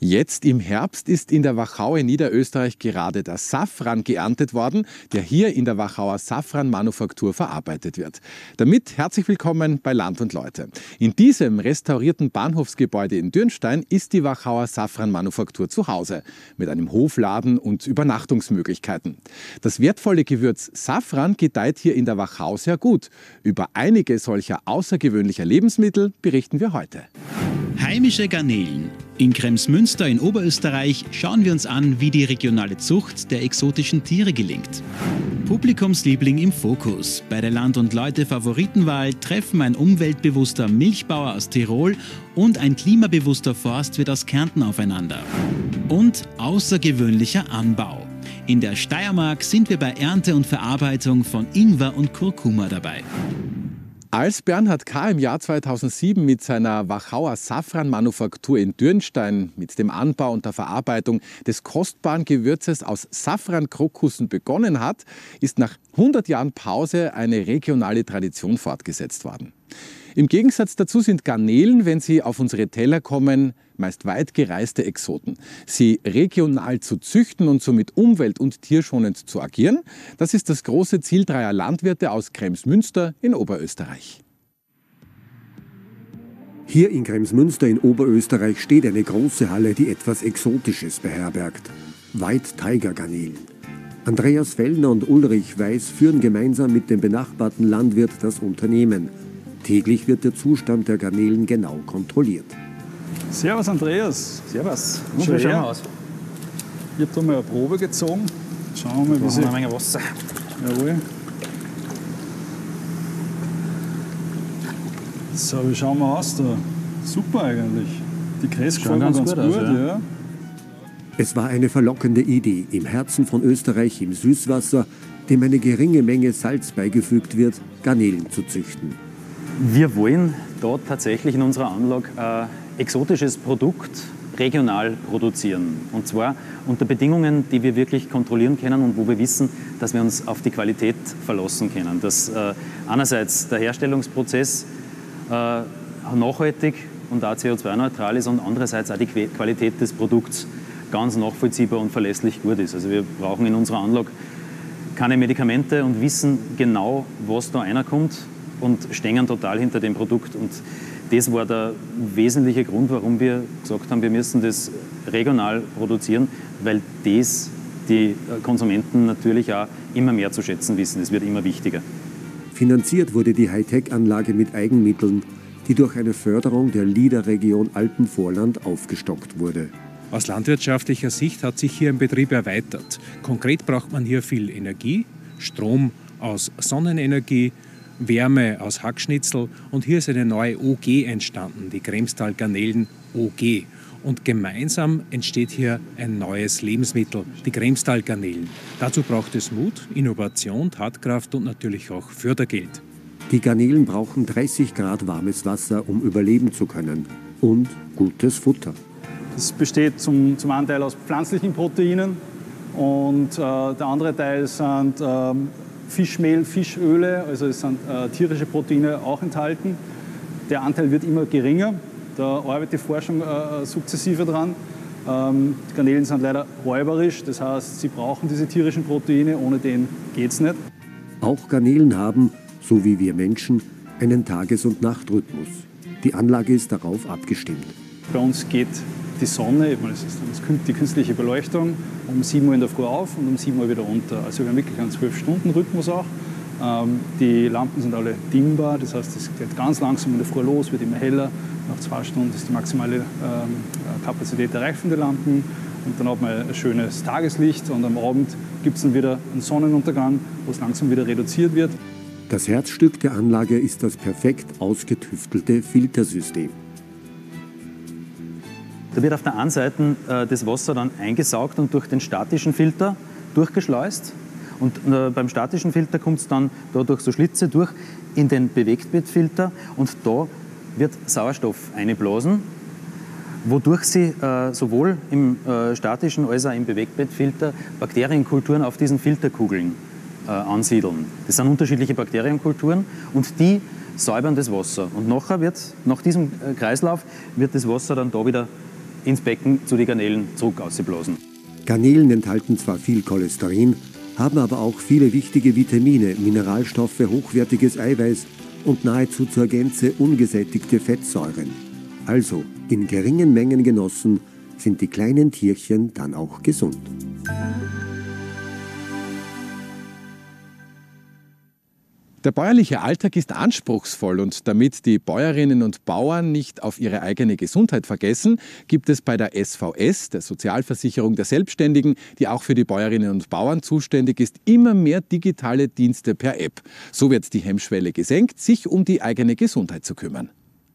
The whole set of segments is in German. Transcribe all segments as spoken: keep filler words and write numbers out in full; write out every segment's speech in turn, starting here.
Jetzt im Herbst ist in der Wachau in Niederösterreich gerade der Safran geerntet worden, der hier in der Wachauer Safranmanufaktur verarbeitet wird. Damit herzlich willkommen bei Land und Leute. In diesem restaurierten Bahnhofsgebäude in Dürnstein ist die Wachauer Safranmanufaktur zu Hause, mit einem Hofladen und Übernachtungsmöglichkeiten. Das wertvolle Gewürz Safran gedeiht hier in der Wachau sehr gut. Über einige solcher außergewöhnlicher Lebensmittel berichten wir heute. Heimische Garnelen. In Kremsmünster in Oberösterreich schauen wir uns an, wie die regionale Zucht der exotischen Tiere gelingt. Publikumsliebling im Fokus. Bei der Land- und Leute-Favoritenwahl treffen ein umweltbewusster Milchbauer aus Tirol und ein klimabewusster Forstwirt aus Kärnten aufeinander. Und außergewöhnlicher Anbau. In der Steiermark sind wir bei Ernte und Verarbeitung von Ingwer und Kurkuma dabei. Als Bernhard K. im Jahr zweitausendsieben mit seiner Wachauer Safranmanufaktur in Dürnstein mit dem Anbau und der Verarbeitung des kostbaren Gewürzes aus Safrankrokussen begonnen hat, ist nach hundert Jahren Pause eine regionale Tradition fortgesetzt worden. Im Gegensatz dazu sind Garnelen, wenn sie auf unsere Teller kommen, meist weit gereiste Exoten. Sie regional zu züchten und somit umwelt- und tierschonend zu agieren, das ist das große Ziel dreier Landwirte aus Kremsmünster in Oberösterreich. Hier in Kremsmünster in Oberösterreich steht eine große Halle, die etwas Exotisches beherbergt. White Tiger Garnelen. Andreas Fellner und Ulrich Weiß führen gemeinsam mit dem benachbarten Landwirt das Unternehmen. Täglich wird der Zustand der Garnelen genau kontrolliert. Servus Andreas. Servus. Und Schön, wie schauen schauen wir aus. Ich habe da mal eine Probe gezogen. Schauen wir mal, wie sie... eine Menge Wasser. Jawohl. So, wie schauen wir aus da? Super eigentlich. Die Kresse gefällt mir ganz gut, aus, ja. ja. Es war eine verlockende Idee, im Herzen von Österreich im Süßwasser, dem eine geringe Menge Salz beigefügt wird, Garnelen zu züchten. Wir wollen dort tatsächlich in unserer Anlage ein exotisches Produkt regional produzieren. Und zwar unter Bedingungen, die wir wirklich kontrollieren können und wo wir wissen, dass wir uns auf die Qualität verlassen können. Dass äh, einerseits der Herstellungsprozess äh, nachhaltig und auch C O zwei neutral ist und andererseits auch die Qualität des Produkts ganz nachvollziehbar und verlässlich gut ist. Also wir brauchen in unserer Anlage keine Medikamente und wissen genau, was da reinkommt und stehen total hinter dem Produkt. Und das war der wesentliche Grund, warum wir gesagt haben, wir müssen das regional produzieren, weil das die Konsumenten natürlich auch immer mehr zu schätzen wissen. Es wird immer wichtiger. Finanziert wurde die Hightech-Anlage mit Eigenmitteln, die durch eine Förderung der LEADER-Region Alpenvorland aufgestockt wurde. Aus landwirtschaftlicher Sicht hat sich hier ein Betrieb erweitert. Konkret braucht man hier viel Energie, Strom aus Sonnenenergie, Wärme aus Hackschnitzel und hier ist eine neue O G entstanden, die Kremstal Garnelen O G. Und gemeinsam entsteht hier ein neues Lebensmittel, die Kremstal Garnelen. Dazu braucht es Mut, Innovation, Tatkraft und natürlich auch Fördergeld. Die Garnelen brauchen dreißig Grad warmes Wasser, um überleben zu können. Und gutes Futter. Es besteht zum, zum einen Teil aus pflanzlichen Proteinen und äh, der andere Teil sind ähm, Fischmehl, Fischöle, also es sind äh, tierische Proteine auch enthalten. Der Anteil wird immer geringer, da arbeitet die Forschung äh, sukzessive dran. Ähm, die Garnelen sind leider räuberisch, das heißt, sie brauchen diese tierischen Proteine, ohne den geht es nicht. Auch Garnelen haben, so wie wir Menschen, einen Tages- und Nachtrhythmus. Die Anlage ist darauf abgestimmt. Bei uns geht die Sonne, das ist die künstliche Beleuchtung, um sieben Uhr in der Früh auf und um sieben Uhr wieder runter. Also wir haben wirklich einen zwölf Stunden Rhythmus auch. Ähm, die Lampen sind alle dimmbar, das heißt, es geht ganz langsam in der Früh los, wird immer heller. Nach zwei Stunden ist die maximale ähm, Kapazität erreicht von den Lampen. Und dann hat man ein schönes Tageslicht und am Abend gibt es dann wieder einen Sonnenuntergang, wo es langsam wieder reduziert wird. Das Herzstück der Anlage ist das perfekt ausgetüftelte Filtersystem. Da wird auf der einen Seite äh, das Wasser dann eingesaugt und durch den statischen Filter durchgeschleust. Und äh, beim statischen Filter kommt es dann da durch so Schlitze durch in den Bewegtbettfilter und da wird Sauerstoff eingeblasen, wodurch sie äh, sowohl im äh, statischen als auch im Bewegtbettfilter Bakterienkulturen auf diesen Filterkugeln äh, ansiedeln. Das sind unterschiedliche Bakterienkulturen und die säubern das Wasser. Und nachher wird, nach diesem Kreislauf wird das Wasser dann da wieder ins Becken zu den Garnelen zurück ausblasen. Garnelen enthalten zwar viel Cholesterin, haben aber auch viele wichtige Vitamine, Mineralstoffe, hochwertiges Eiweiß und nahezu zur Gänze ungesättigte Fettsäuren. Also, in geringen Mengen genossen, sind die kleinen Tierchen dann auch gesund. Der bäuerliche Alltag ist anspruchsvoll und damit die Bäuerinnen und Bauern nicht auf ihre eigene Gesundheit vergessen, gibt es bei der S V S, der Sozialversicherung der Selbstständigen, die auch für die Bäuerinnen und Bauern zuständig ist, immer mehr digitale Dienste per App. So wird die Hemmschwelle gesenkt, sich um die eigene Gesundheit zu kümmern.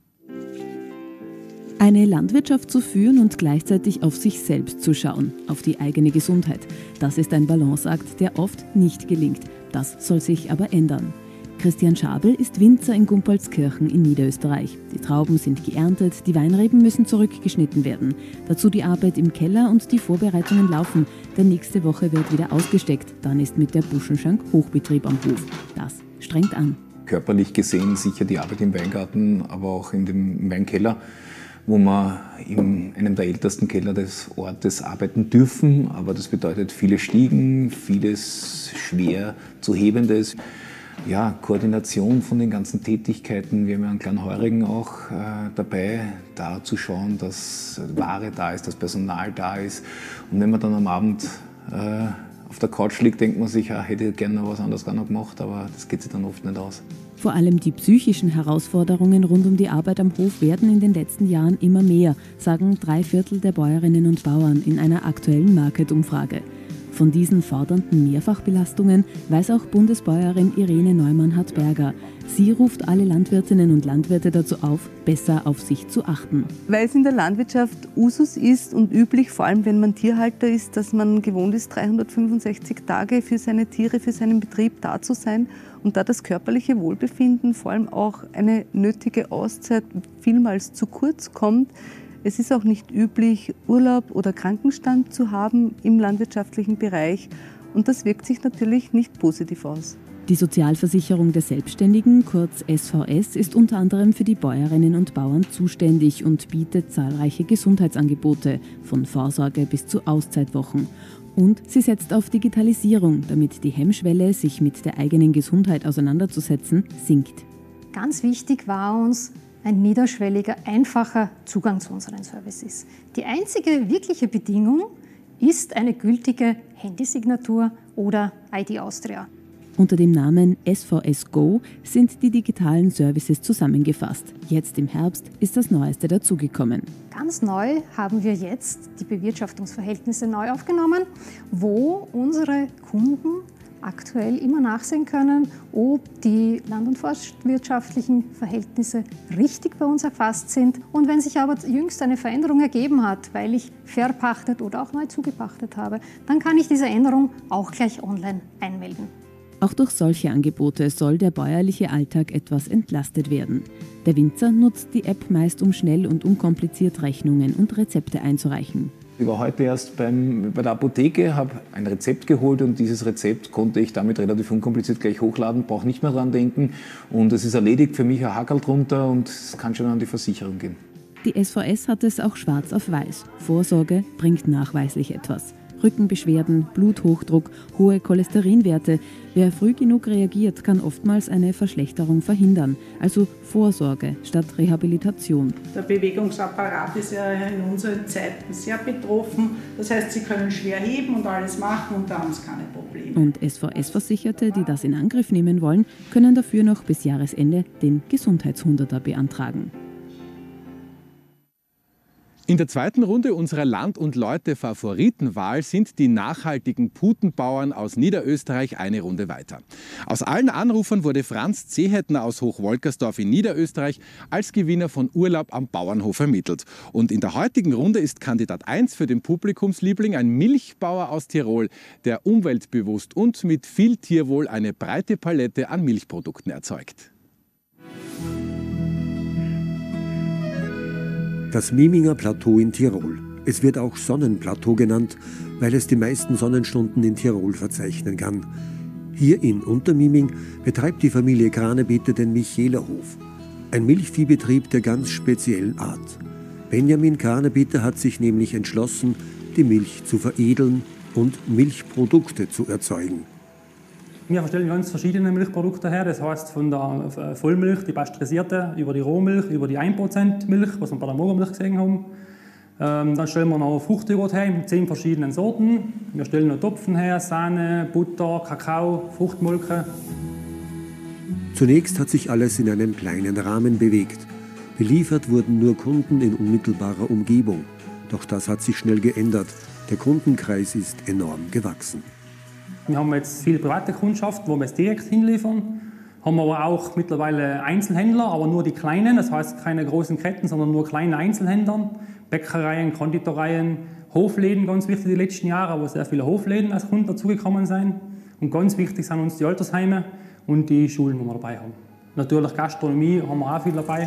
Eine Landwirtschaft zu führen und gleichzeitig auf sich selbst zu schauen, auf die eigene Gesundheit. Das ist ein Balanceakt, der oft nicht gelingt. Das soll sich aber ändern. Christian Schabel ist Winzer in Gumpolskirchen in Niederösterreich. Die Trauben sind geerntet, die Weinreben müssen zurückgeschnitten werden. Dazu die Arbeit im Keller und die Vorbereitungen laufen. Denn nächste Woche wird wieder ausgesteckt. Dann ist mit der Buschenschank Hochbetrieb am Hof. Das strengt an. Körperlich gesehen sicher die Arbeit im Weingarten, aber auch in dem Weinkeller, wo wir in einem der ältesten Keller des Ortes arbeiten dürfen. Aber das bedeutet viele Stiegen, vieles schwer zu hebendes. Ja, Koordination von den ganzen Tätigkeiten. Wir haben ja einen kleinen Heurigen auch äh, dabei, da zu schauen, dass Ware da ist, dass Personal da ist. Und wenn man dann am Abend äh, auf der Couch liegt, denkt man sich, ja, hätte ich gerne noch was anderes gar noch gemacht, aber das geht sich dann oft nicht aus. Vor allem die psychischen Herausforderungen rund um die Arbeit am Hof werden in den letzten Jahren immer mehr, sagen drei Viertel der Bäuerinnen und Bauern in einer aktuellen Market-Umfrage. Von diesen fordernden Mehrfachbelastungen weiß auch Bundesbäuerin Irene Neumann-Hartberger. Sie ruft alle Landwirtinnen und Landwirte dazu auf, besser auf sich zu achten. Weil es in der Landwirtschaft Usus ist und üblich, vor allem wenn man Tierhalter ist, dass man gewohnt ist, dreihundertfünfundsechzig Tage für seine Tiere, für seinen Betrieb da zu sein. Und da das körperliche Wohlbefinden, vor allem auch eine nötige Auszeit, vielmals zu kurz kommt. Es ist auch nicht üblich, Urlaub oder Krankenstand zu haben im landwirtschaftlichen Bereich. Und das wirkt sich natürlich nicht positiv aus. Die Sozialversicherung der Selbstständigen, kurz S V S, ist unter anderem für die Bäuerinnen und Bauern zuständig und bietet zahlreiche Gesundheitsangebote, von Vorsorge bis zu Auszeitwochen. Und sie setzt auf Digitalisierung, damit die Hemmschwelle, sich mit der eigenen Gesundheit auseinanderzusetzen, sinkt. Ganz wichtig war uns ein niederschwelliger, einfacher Zugang zu unseren Services. Die einzige wirkliche Bedingung ist eine gültige Handysignatur oder I D Austria. Unter dem Namen S V S Go sind die digitalen Services zusammengefasst. Jetzt im Herbst ist das Neueste dazugekommen. Ganz neu haben wir jetzt die Bewirtschaftungsverhältnisse neu aufgenommen, wo unsere Kunden aktuell immer nachsehen können, ob die land- und forstwirtschaftlichen Verhältnisse richtig bei uns erfasst sind. Und wenn sich aber jüngst eine Veränderung ergeben hat, weil ich verpachtet oder auch neu zugepachtet habe, dann kann ich diese Änderung auch gleich online einmelden. Auch durch solche Angebote soll der bäuerliche Alltag etwas entlastet werden. Der Winzer nutzt die App meist, um schnell und unkompliziert Rechnungen und Rezepte einzureichen. Ich war heute erst beim, bei der Apotheke, habe ein Rezept geholt und dieses Rezept konnte ich damit relativ unkompliziert gleich hochladen, brauche nicht mehr dran denken und es ist erledigt, für mich ein Hackerl drunter und es kann schon an die Versicherung gehen. Die S V S hat es auch schwarz auf weiß. Vorsorge bringt nachweislich etwas. Rückenbeschwerden, Bluthochdruck, hohe Cholesterinwerte. Wer früh genug reagiert, kann oftmals eine Verschlechterung verhindern. Also Vorsorge statt Rehabilitation. Der Bewegungsapparat ist ja in unseren Zeiten sehr betroffen. Das heißt, sie können schwer heben und alles machen und da haben sie keine Probleme. Und S V S-Versicherte, die das in Angriff nehmen wollen, können dafür noch bis Jahresende den Gesundheitshunderter beantragen. In der zweiten Runde unserer Land- und Leute-Favoritenwahl sind die nachhaltigen Putenbauern aus Niederösterreich eine Runde weiter. Aus allen Anrufern wurde Franz Zehetner aus Hochwolkersdorf in Niederösterreich als Gewinner von Urlaub am Bauernhof ermittelt. Und in der heutigen Runde ist Kandidat eins für den Publikumsliebling ein Milchbauer aus Tirol, der umweltbewusst und mit viel Tierwohl eine breite Palette an Milchprodukten erzeugt. Das Miminger Plateau in Tirol. Es wird auch Sonnenplateau genannt, weil es die meisten Sonnenstunden in Tirol verzeichnen kann. Hier in Untermiming betreibt die Familie Kranebitter den Michaelerhof. Ein Milchviehbetrieb der ganz speziellen Art. Benjamin Kranebitter hat sich nämlich entschlossen, die Milch zu veredeln und Milchprodukte zu erzeugen. Wir stellen ganz verschiedene Milchprodukte her, das heißt von der Vollmilch, die pasteurisierte, über die Rohmilch, über die ein Prozent Milch, was wir bei der Mogomilch gesehen haben. Ähm, dann stellen wir noch Fruchtjoghurt her mit zehn verschiedenen Sorten. Wir stellen noch Topfen her, Sahne, Butter, Kakao, Fruchtmolke. Zunächst hat sich alles in einem kleinen Rahmen bewegt. Beliefert wurden nur Kunden in unmittelbarer Umgebung. Doch das hat sich schnell geändert. Der Kundenkreis ist enorm gewachsen. Wir haben jetzt viele private Kundschaft, wo wir es direkt hinliefern. Haben aber auch mittlerweile Einzelhändler, aber nur die kleinen, das heißt keine großen Ketten, sondern nur kleine Einzelhändler. Bäckereien, Konditoreien, Hofläden, ganz wichtig die letzten Jahre, wo sehr viele Hofläden als Kunden dazugekommen sind. Und ganz wichtig sind uns die Altersheime und die Schulen, die wir dabei haben. Natürlich Gastronomie haben wir auch viel dabei.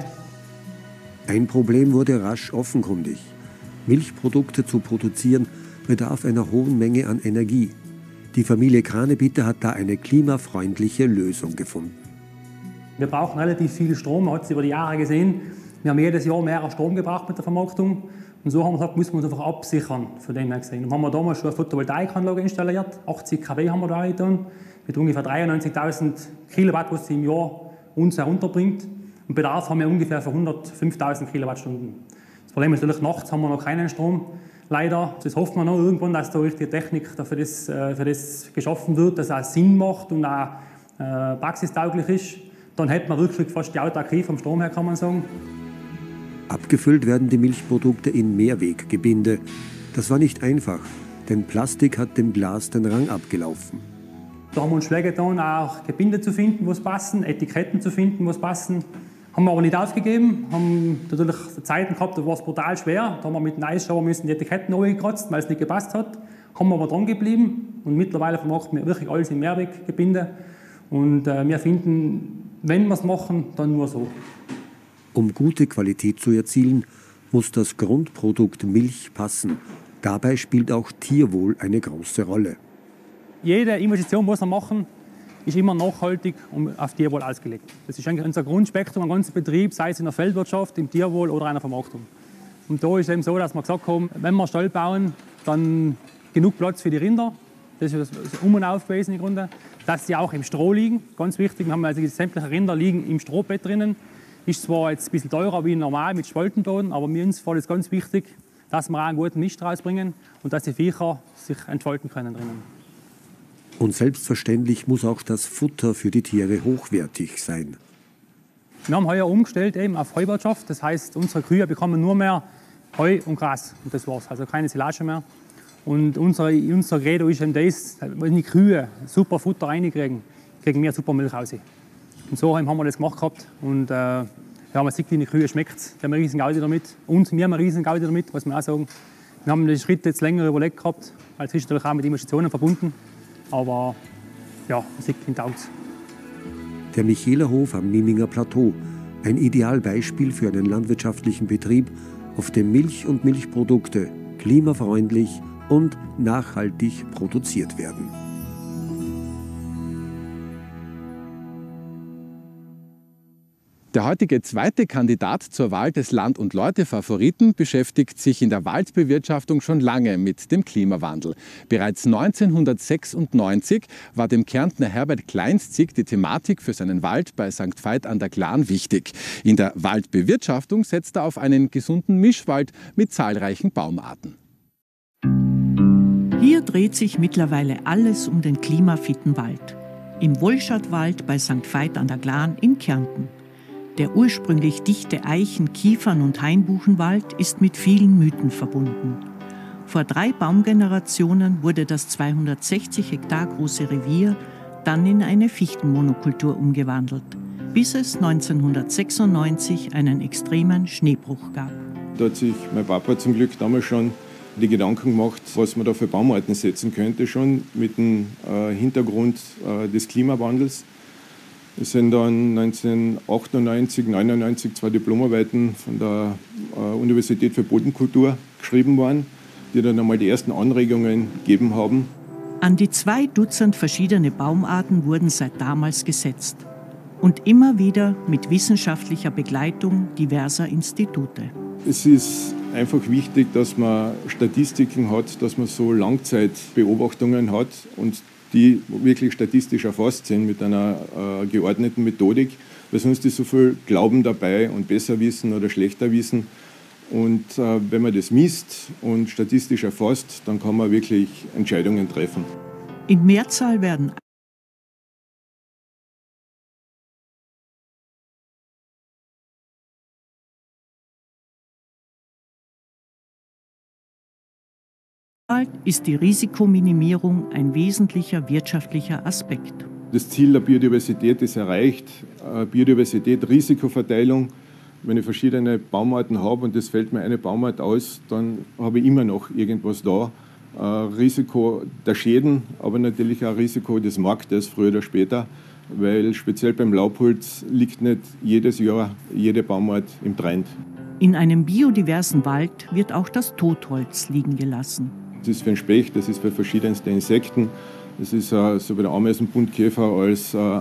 Ein Problem wurde rasch offenkundig. Milchprodukte zu produzieren bedarf einer hohen Menge an Energie. Die Familie Kranebitter hat da eine klimafreundliche Lösung gefunden. Wir brauchen relativ viel Strom, man hat es über die Jahre gesehen. Wir haben jedes Jahr mehr Strom gebraucht mit der Vermarktung. Und so haben wir gesagt, müssen wir uns einfach absichern, von dem her gesehen. Und haben wir damals schon eine Photovoltaikanlage installiert, achtzig Kilowatt haben wir da getan, mit ungefähr dreiundneunzigtausend Kilowatt, was sie im Jahr uns herunterbringt. Und Bedarf haben wir ungefähr für hundertfünftausend Kilowattstunden. Das Problem ist natürlich, nachts haben wir noch keinen Strom. Leider, das hoffen wir noch irgendwann, dass da richtige Technik für das, für das geschaffen wird, dass es auch Sinn macht und auch äh, praxistauglich ist. Dann hätten wir wirklich fast die Autarkie vom Strom her, kann man sagen. Abgefüllt werden die Milchprodukte in Mehrweggebinde. Das war nicht einfach, denn Plastik hat dem Glas den Rang abgelaufen. Da haben wir uns schwer getan, auch Gebinde zu finden, was passen, Etiketten zu finden, was passen. Haben wir aber nicht aufgegeben, haben natürlich Zeiten gehabt, da war es brutal schwer. Da haben wir mit dem Eisschauer müssen die Etiketten gekratzt, weil es nicht gepasst hat. Haben wir aber dran geblieben und mittlerweile vermarkten wir wirklich alles in Mehrweggebinde. Und äh, wir finden, wenn wir es machen, dann nur so. Um gute Qualität zu erzielen, muss das Grundprodukt Milch passen. Dabei spielt auch Tierwohl eine große Rolle. Jede Investition, die wir machen, ist immer nachhaltig und auf Tierwohl ausgelegt. Das ist eigentlich unser Grundspektrum, ein ganzer Betrieb, sei es in der Feldwirtschaft, im Tierwohl oder einer Vermarktung. Und da ist es eben so, dass wir gesagt haben, wenn wir Stall bauen, dann genug Platz für die Rinder. Das ist das Um- und Auf gewesen im Grunde. Dass sie auch im Stroh liegen, ganz wichtig. Wir haben also sämtliche Rinder liegen im Strohbett drinnen. Ist zwar jetzt ein bisschen teurer wie normal mit Spaltenboden, aber mir ist es ganz wichtig, dass wir auch einen guten Mist rausbringen und dass die Viecher sich entfalten können drinnen. Und selbstverständlich muss auch das Futter für die Tiere hochwertig sein. Wir haben heuer umgestellt eben auf Heuwirtschaft. Das heißt, unsere Kühe bekommen nur mehr Heu und Gras. Und das war's. Also keine Silage mehr. Und unser, unser Credo ist eben das, wenn die Kühe super Futter reinkriegen, kriegen wir super Milch raus. Und so haben wir das gemacht gehabt. Und äh, ja, man sieht, wie die Kühe schmeckt. Die haben einen riesen Gaudi damit. Und wir haben einen riesen Gaudi damit, muss man auch sagen. Wir haben den Schritt jetzt länger überlegt gehabt, weil es ist natürlich auch mit Investitionen verbunden. Aber ja, man sieht, ihn taugt. Der Michelerhof am Miminger Plateau. Ein Idealbeispiel für einen landwirtschaftlichen Betrieb, auf dem Milch und Milchprodukte klimafreundlich und nachhaltig produziert werden. Der heutige zweite Kandidat zur Wahl des Land- und Leute-Favoriten beschäftigt sich in der Waldbewirtschaftung schon lange mit dem Klimawandel. Bereits neunzehnhundertsechsundneunzig war dem Kärntner Herbert Kleinstzig die Thematik für seinen Wald bei Sankt Veit an der Glan wichtig. In der Waldbewirtschaftung setzt er auf einen gesunden Mischwald mit zahlreichen Baumarten. Hier dreht sich mittlerweile alles um den klimafitten Wald. Im Wolschatwald bei Sankt Veit an der Glan in Kärnten. Der ursprünglich dichte Eichen-, Kiefern- und Hainbuchenwald ist mit vielen Mythen verbunden. Vor drei Baumgenerationen wurde das zweihundertsechzig Hektar große Revier dann in eine Fichtenmonokultur umgewandelt, bis es neunzehnhundertsechsundneunzig einen extremen Schneebruch gab. Da hat sich mein Papa zum Glück damals schon die Gedanken gemacht, was man da für Baumarten setzen könnte, schon mit dem äh, Hintergrund äh, des Klimawandels. Es sind dann neunzehnhundertachtundneunzig, neunundneunzig zwei Diplomarbeiten von der äh, Universität für Bodenkultur geschrieben worden, die dann einmal die ersten Anregungen gegeben haben. An die zwei Dutzend verschiedene Baumarten wurden seit damals gesetzt. Und immer wieder mit wissenschaftlicher Begleitung diverser Institute. Es ist einfach wichtig, dass man Statistiken hat, dass man so Langzeitbeobachtungen hat und die wirklich statistisch erfasst sind mit einer äh, geordneten Methodik, weil sonst ist so viel Glauben dabei und besser wissen oder schlechter wissen. Und äh, wenn man das misst und statistisch erfasst, dann kann man wirklich Entscheidungen treffen. In Mehrzahl werden ist die Risikominimierung ein wesentlicher wirtschaftlicher Aspekt. Das Ziel der Biodiversität ist erreicht. Biodiversität, Risikoverteilung. Wenn ich verschiedene Baumarten habe und es fällt mir eine Baumart aus, dann habe ich immer noch irgendwas da. Risiko der Schäden, aber natürlich auch Risiko des Marktes, früher oder später, weil speziell beim Laubholz liegt nicht jedes Jahr jede Baumart im Trend. In einem biodiversen Wald wird auch das Totholz liegen gelassen. Das ist für den Specht, das ist für verschiedenste Insekten, das ist uh, so wie der Ameisenbuntkäfer als uh,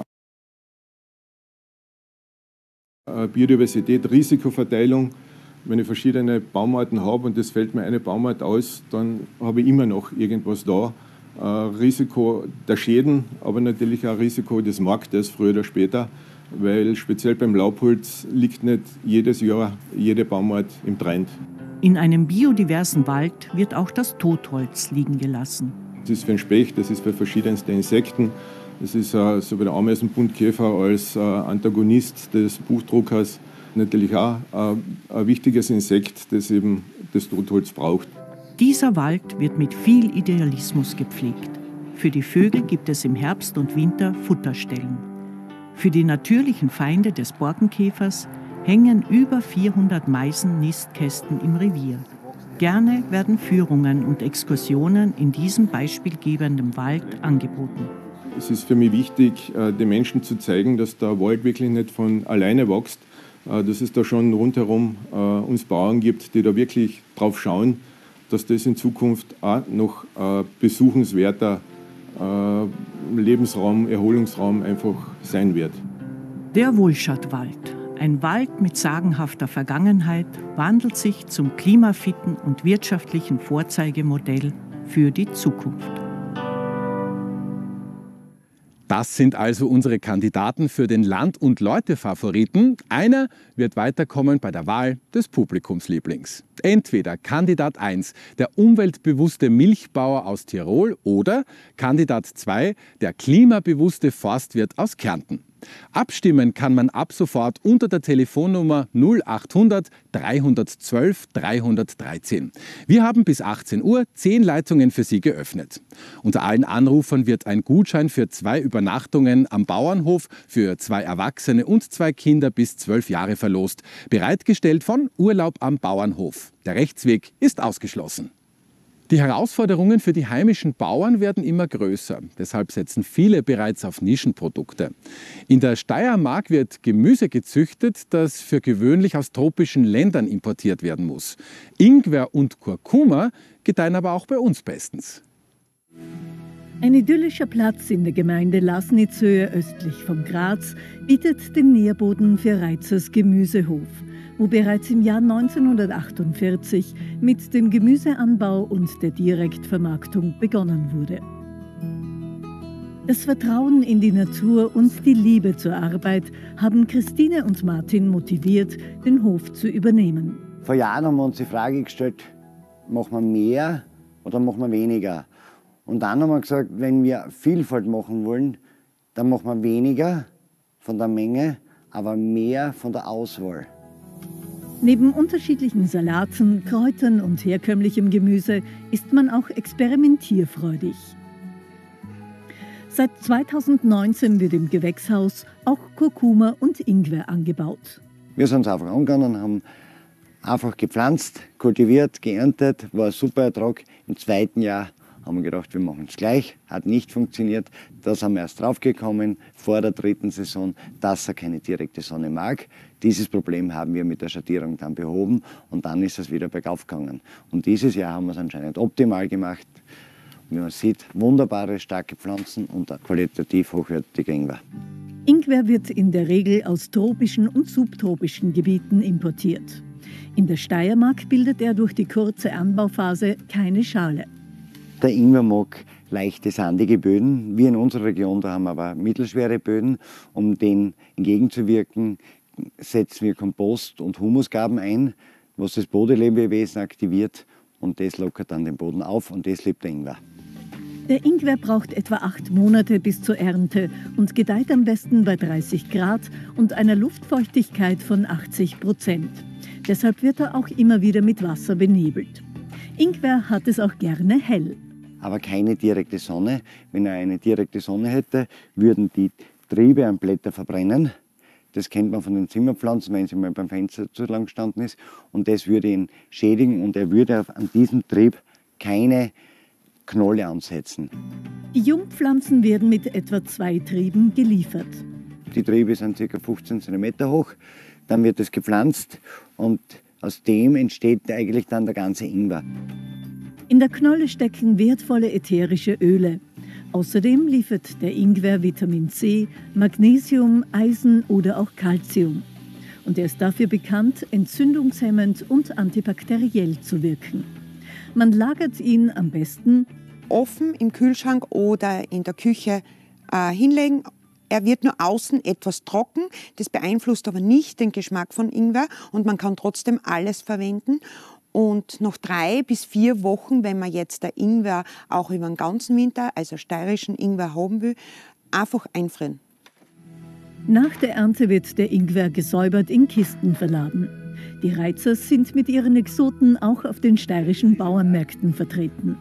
Biodiversität, Risikoverteilung. Wenn ich verschiedene Baumarten habe und es fällt mir eine Baumart aus, dann habe ich immer noch irgendwas da. Uh, Risiko der Schäden, aber natürlich auch Risiko des Marktes, früher oder später, weil speziell beim Laubholz liegt nicht jedes Jahr jede Baumart im Trend. In einem biodiversen Wald wird auch das Totholz liegen gelassen. Das ist für den Specht, das ist für verschiedenste Insekten. Das ist uh, so wie der Ameisenbuntkäfer als uh, Antagonist des Buchdruckers natürlich auch uh, ein wichtiges Insekt, das eben das Totholz braucht. Dieser Wald wird mit viel Idealismus gepflegt. Für die Vögel gibt es im Herbst und Winter Futterstellen. Für die natürlichen Feinde des Borkenkäfers hängen über vierhundert Meisen-Nistkästen im Revier. Gerne werden Führungen und Exkursionen in diesem beispielgebenden Wald angeboten. Es ist für mich wichtig, den Menschen zu zeigen, dass der Wald wirklich nicht von alleine wächst, dass es da schon rundherum uns Bauern gibt, die da wirklich drauf schauen, dass das in Zukunft auch noch besuchenswerter Lebensraum, Erholungsraum einfach sein wird. Der Wohlschatwald, ein Wald mit sagenhafter Vergangenheit, wandelt sich zum klimafitten und wirtschaftlichen Vorzeigemodell für die Zukunft. Das sind also unsere Kandidaten für den Land- und Leute-Favoriten. Einer wird weiterkommen bei der Wahl des Publikumslieblings. Entweder Kandidat eins, der umweltbewusste Milchbauer aus Tirol, oder Kandidat zwei, der klimabewusste Forstwirt aus Kärnten. Abstimmen kann man ab sofort unter der Telefonnummer null achthundert dreihundertzwölf dreihundertdreizehn. Wir haben bis achtzehn Uhr zehn Leitungen für Sie geöffnet. Unter allen Anrufern wird ein Gutschein für zwei Übernachtungen am Bauernhof für zwei Erwachsene und zwei Kinder bis zwölf Jahre verlost. Bereitgestellt von Urlaub am Bauernhof. Der Rechtsweg ist ausgeschlossen. Die Herausforderungen für die heimischen Bauern werden immer größer. Deshalb setzen viele bereits auf Nischenprodukte. In der Steiermark wird Gemüse gezüchtet, das für gewöhnlich aus tropischen Ländern importiert werden muss. Ingwer und Kurkuma gedeihen aber auch bei uns bestens. Ein idyllischer Platz in der Gemeinde Lasnitzhöhe östlich von Graz bietet den Nährboden für Reitzers Gemüsehof, wo bereits im Jahr neunzehnhundertachtundvierzig mit dem Gemüseanbau und der Direktvermarktung begonnen wurde. Das Vertrauen in die Natur und die Liebe zur Arbeit haben Christine und Martin motiviert, den Hof zu übernehmen. Vor Jahren haben wir uns die Frage gestellt, machen wir mehr oder machen wir weniger? Und dann haben wir gesagt, wenn wir Vielfalt machen wollen, dann machen wir weniger von der Menge, aber mehr von der Auswahl. Neben unterschiedlichen Salaten, Kräutern und herkömmlichem Gemüse ist man auch experimentierfreudig. Seit zweitausendneunzehn wird im Gewächshaus auch Kurkuma und Ingwer angebaut. Wir sind uns einfach angegangen, haben einfach gepflanzt, kultiviert, geerntet, war ein super Ertrag. Im zweiten Jahr haben wir gedacht, wir machen es gleich, hat nicht funktioniert. Da sind wir erst draufgekommen, vor der dritten Saison, dass er keine direkte Sonne mag. Dieses Problem haben wir mit der Schattierung dann behoben und dann ist es wieder bergauf gegangen. Und dieses Jahr haben wir es anscheinend optimal gemacht. Wie man sieht, wunderbare, starke Pflanzen und qualitativ hochwertige Ingwer. Ingwer wird in der Regel aus tropischen und subtropischen Gebieten importiert. In der Steiermark bildet er durch die kurze Anbauphase keine Schale. Der Ingwer mag leichte, sandige Böden. Wir in unserer Region, da haben wir aber mittelschwere Böden. Um dem entgegenzuwirken, setzen wir Kompost- und Humusgaben ein, was das Bodenlebewesen aktiviert, und das lockert dann den Boden auf, und das liebt der Ingwer. Der Ingwer braucht etwa acht Monate bis zur Ernte und gedeiht am besten bei dreißig Grad und einer Luftfeuchtigkeit von achtzig Prozent. Deshalb wird er auch immer wieder mit Wasser benebelt. Ingwer hat es auch gerne hell. Aber keine direkte Sonne. Wenn er eine direkte Sonne hätte, würden die Triebe am Blätter verbrennen. Das kennt man von den Zimmerpflanzen, wenn sie mal beim Fenster zu lang gestanden ist. Und das würde ihn schädigen, und er würde an diesem Trieb keine Knolle ansetzen. Die Jungpflanzen werden mit etwa zwei Trieben geliefert. Die Triebe sind ca. fünfzehn Zentimeter hoch. Dann wird es gepflanzt, und aus dem entsteht eigentlich dann der ganze Ingwer. In der Knolle stecken wertvolle ätherische Öle. Außerdem liefert der Ingwer Vitamin C, Magnesium, Eisen oder auch Calcium. Und er ist dafür bekannt, entzündungshemmend und antibakteriell zu wirken. Man lagert ihn am besten offen im Kühlschrank oder in der Küche äh, hinlegen. Er wird nur außen etwas trocken, das beeinflusst aber nicht den Geschmack von Ingwer, und man kann trotzdem alles verwenden. Und nach drei bis vier Wochen, wenn man jetzt der Ingwer auch über den ganzen Winter, also steirischen Ingwer haben will, einfach einfrieren. Nach der Ernte wird der Ingwer gesäubert in Kisten verladen. Die Reizers sind mit ihren Exoten auch auf den steirischen Bauernmärkten vertreten.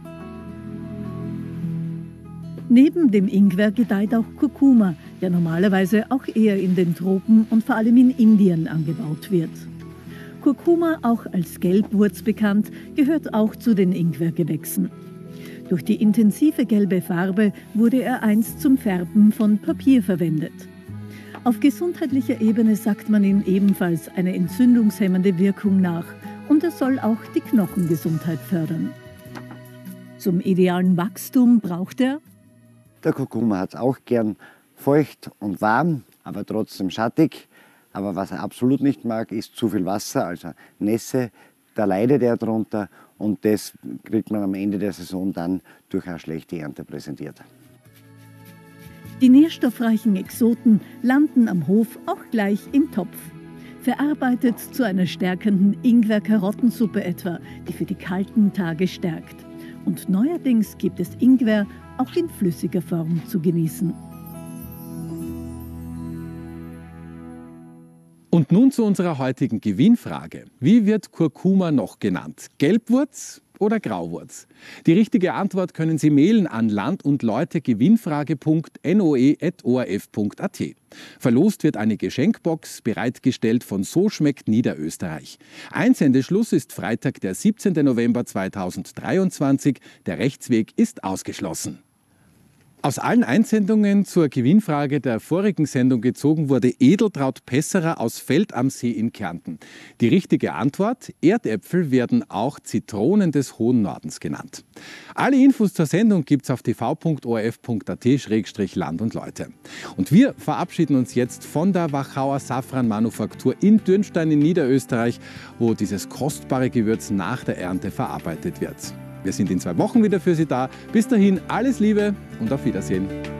Neben dem Ingwer gedeiht auch Kurkuma, der normalerweise auch eher in den Tropen und vor allem in Indien angebaut wird. Kurkuma, auch als Gelbwurz bekannt, gehört auch zu den Ingwergewächsen. Durch die intensive gelbe Farbe wurde er einst zum Färben von Papier verwendet. Auf gesundheitlicher Ebene sagt man ihm ebenfalls eine entzündungshemmende Wirkung nach, und er soll auch die Knochengesundheit fördern. Zum idealen Wachstum braucht er: Der Kurkuma hat es auch gern feucht und warm, aber trotzdem schattig. Aber was er absolut nicht mag, ist zu viel Wasser, also Nässe. Da leidet er drunter, und das kriegt man am Ende der Saison dann durch eine schlechte Ernte präsentiert. Die nährstoffreichen Exoten landen am Hof auch gleich im Topf. Verarbeitet zu einer stärkenden Ingwer-Karottensuppe etwa, die für die kalten Tage stärkt. Und neuerdings gibt es Ingwer auch in flüssiger Form zu genießen. Und nun zu unserer heutigen Gewinnfrage. Wie wird Kurkuma noch genannt? Gelbwurz oder Grauwurz? Die richtige Antwort können Sie mailen an land und leute gewinnfrage punkt noe at o r f punkt a t. Verlost wird eine Geschenkbox, bereitgestellt von So schmeckt Niederösterreich. Einsendeschluss ist Freitag, der siebzehnten November zweitausenddreiundzwanzig. Der Rechtsweg ist ausgeschlossen. Aus allen Einsendungen zur Gewinnfrage der vorigen Sendung gezogen wurde Edeltraut Pesserer aus Feld am See in Kärnten. Die richtige Antwort: Erdäpfel werden auch Zitronen des hohen Nordens genannt. Alle Infos zur Sendung gibt's auf t v punkt o r f punkt a t slash land und leute. Und wir verabschieden uns jetzt von der Wachauer Safranmanufaktur in Dürnstein in Niederösterreich, wo dieses kostbare Gewürz nach der Ernte verarbeitet wird. Wir sind in zwei Wochen wieder für Sie da. Bis dahin alles Liebe und auf Wiedersehen.